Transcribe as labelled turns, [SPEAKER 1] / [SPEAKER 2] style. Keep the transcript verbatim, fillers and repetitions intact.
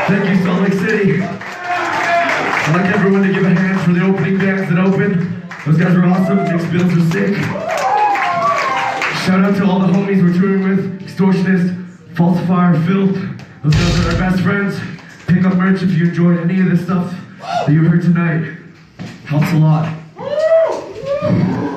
[SPEAKER 1] Thank you, Salt Lake City. I'd like everyone to give a hand for the opening bands that opened. Those guys were awesome. Nick's Bills were sick. Shout out to all the homies we're touring with. Extortionist, Falsifier, Filth. Those guys are our best friends. Pick up merch if you enjoyed any of this stuff that you heard tonight. Helps a lot.